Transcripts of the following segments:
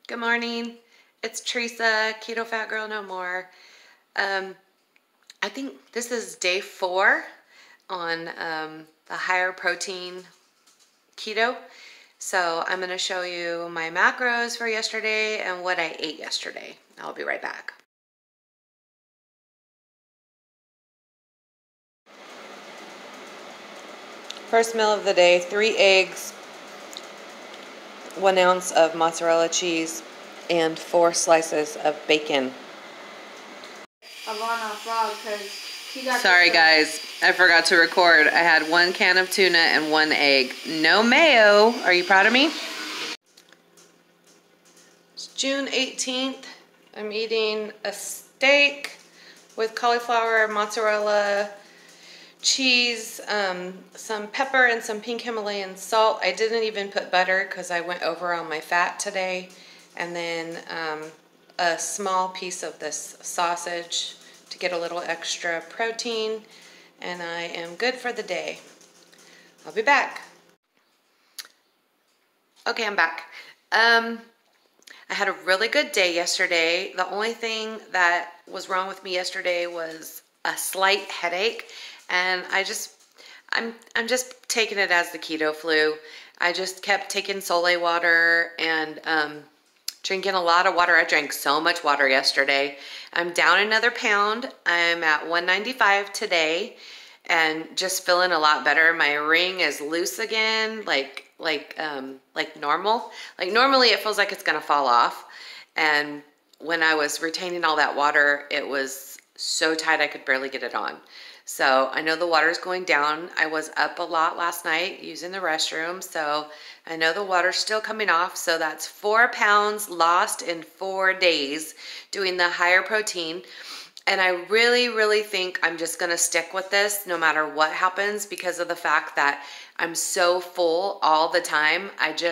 Good morning. It's Theresa, Ketofatgurlnomore. I think this is day 4 on the higher protein keto. So I'm going to show you my macros for yesterday and what I ate yesterday. I'll be right back. First meal of the day, 3 eggs, 1 ounce of mozzarella cheese, and 4 slices of bacon. I'm on off frog because he got. Sorry guys, I forgot to record. I had 1 can of tuna and 1 egg. No mayo. Are you proud of me? It's June 18th. I'm eating a steak with cauliflower, mozzarella, cheese, some pepper, and some pink Himalayan salt. I didn't even put butter because I went over on my fat today. And then a small piece of this sausage to get a little extra protein. And I am good for the day. I'll be back. Okay, I'm back. I had a really good day yesterday. The only thing that was wrong with me yesterday was a slight headache. And I'm just taking it as the keto flu. I just kept taking Zelle water and drinking a lot of water. I drank so much water yesterday. I'm down another pound. I'm at 195 today and just feeling a lot better. My ring is loose again, like normal. Like normally it feels like it's gonna fall off. And when I was retaining all that water, it was so tight I could barely get it on. So I know the water's going down. I was up a lot last night using the restroom, so I know the water's still coming off. So that's 4 pounds lost in 4 days doing the higher protein. And I really, really think I'm just gonna stick with this no matter what happens because of the fact that I'm so full all the time.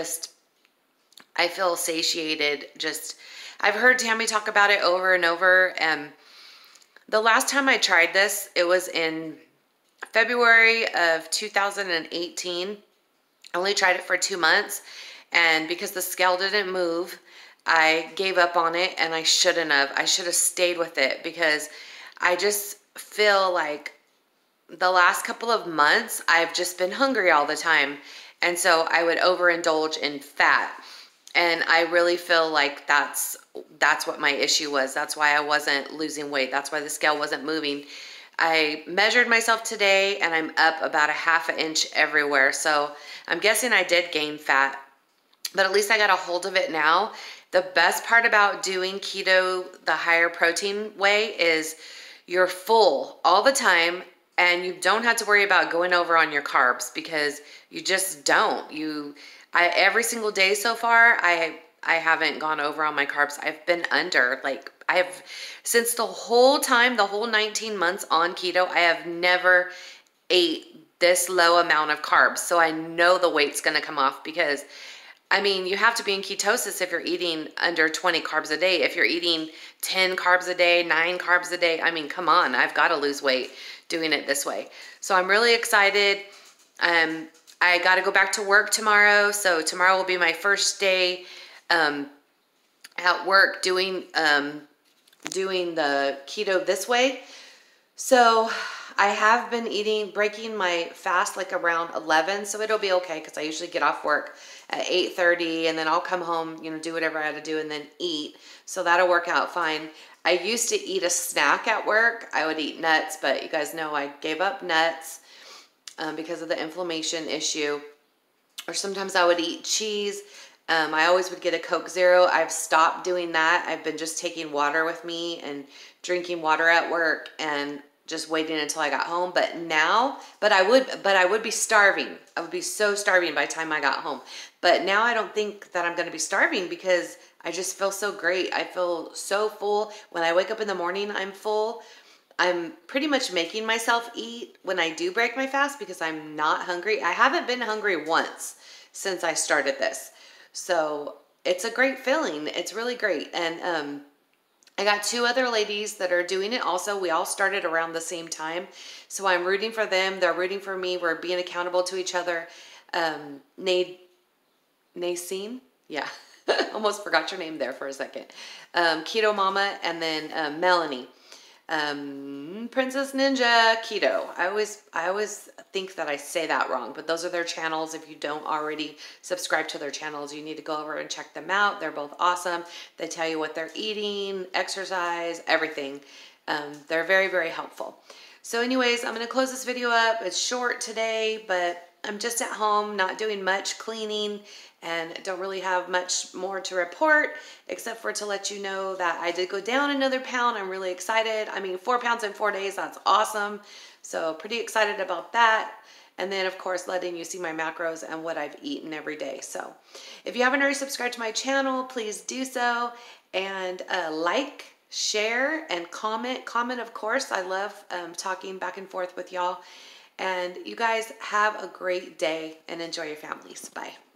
I feel satiated. I've heard Tammy talk about it over and over, and the last time I tried this, it was in February of 2018. I only tried it for 2 months, and because the scale didn't move, I gave up on it, and I shouldn't have. I should have stayed with it because I just feel like the last couple of months, I've just been hungry all the time, and so I would overindulge in fat. And I really feel like that's what my issue was. That's why I wasn't losing weight. That's why the scale wasn't moving. I measured myself today and I'm up about 1/2 inch everywhere. So I'm guessing I did gain fat, but at least I got a hold of it now. The best part about doing keto the higher protein way is you're full all the time and you don't have to worry about going over on your carbs because you just don't. Every single day so far, I haven't gone over on my carbs. I've been under, since the whole time, the whole 19 months on keto, I have never ate this low amount of carbs. So I know the weight's gonna come off because, I mean, you have to be in ketosis if you're eating under 20 carbs a day. If you're eating 10 carbs a day, 9 carbs a day, I mean, come on, I've gotta lose weight doing it this way. So I'm really excited. I got to go back to work tomorrow, so tomorrow will be my first day at work doing the keto this way. So I have been breaking my fast like around 11, so it'll be okay because I usually get off work at 8:30 and then I'll come home, do whatever I had to do and then eat. So that'll work out fine. I used to eat a snack at work. I would eat nuts, but you guys know I gave up nuts because of the inflammation issue. Or sometimes I would eat cheese. I always would get a Coke Zero. I've stopped doing that. I've been just taking water with me and drinking water at work and just waiting until I got home. But I would be starving. I would be so starving by the time I got home. But now I don't think that I'm going to be starving because I just feel so great. I feel so full. When I wake up in the morning, I'm full. I'm pretty much making myself eat when I do break my fast because I'm not hungry. I haven't been hungry once since I started this. So it's a great feeling. It's really great. And I got 2 other ladies that are doing it also. We all started around the same time. So I'm rooting for them. They're rooting for me. We're being accountable to each other. Naseen? Yeah. Almost forgot your name there for a second. Keto Mama, and then Melanie. Princess Ninja Keto. I always think that I say that wrong, but those are their channels. If you don't already subscribe to their channels, you need to go over and check them out. They're both awesome. They tell you what they're eating, exercise, everything. They're very, very helpful. So anyways, I'm going to close this video up. It's short today, but I'm just at home, not doing much cleaning, and don't really have much more to report except for to let you know that I did go down another pound. I'm really excited. I mean, 4 pounds in 4 days, that's awesome. So pretty excited about that. And then of course, letting you see my macros and what I've eaten every day. So if you haven't already subscribed to my channel, please do so, and like, share, and comment. Comment, of course. I love talking back and forth with y'all. And you guys have a great day and enjoy your families. Bye.